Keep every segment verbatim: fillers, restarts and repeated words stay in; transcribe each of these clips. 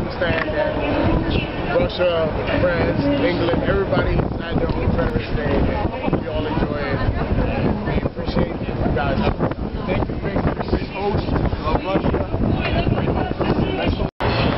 understand that Russia, France, England, everybody had their own federation day, and we all enjoy it. We appreciate you guys. Thank you, thank you. Great host of Russia. Great host. Let's go.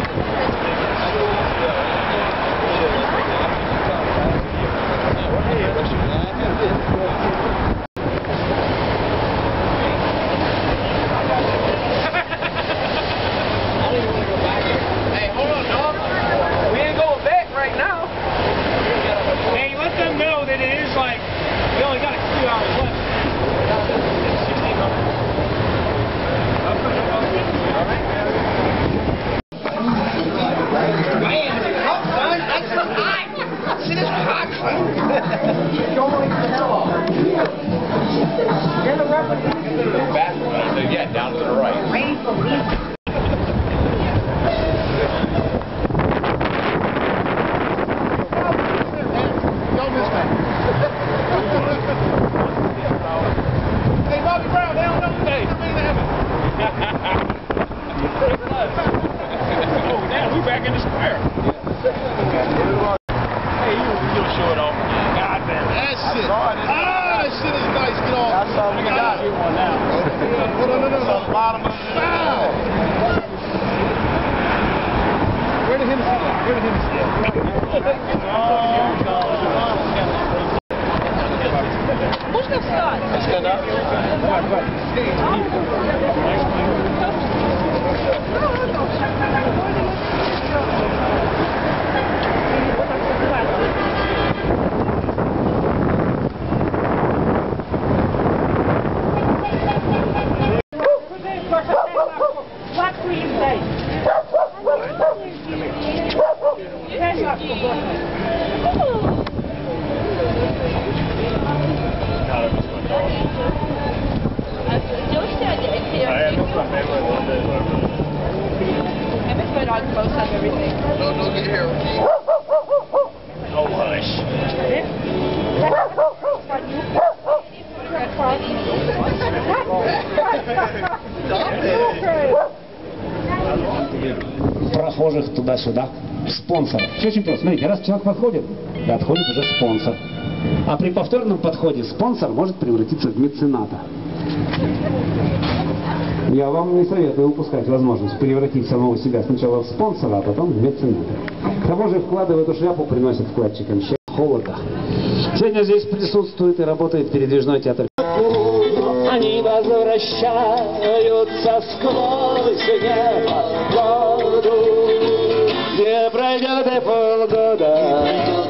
Yeah, down to the right. Hey, Bobby Brown, they don't know today. Oh, damn, we back in the square. Hey, you, you'll show it off. God damn. That shit. Ah, that shit is nice. Get off. That's all we got. Get one now. No, no, no, no. The bottom of the wow. Where the Hennessy go? Where the Hennessy go? Можно встать? No, no, get here. Oh, hush. Прохожих туда-сюда. Спонсор. Все очень просто. Смотрите, раз человек подходит, подходит уже спонсор. А при повторном подходе спонсор может превратиться в мецената. Я вам не советую упускать возможность превратить самого себя сначала в спонсора, а потом в мецената. К тому же вклады в эту шляпу приносят вкладчикам счастье, холода. Сегодня здесь присутствует и работает передвижной театр. Они возвращаются сквозь небо, воду, где пройдет и полгода.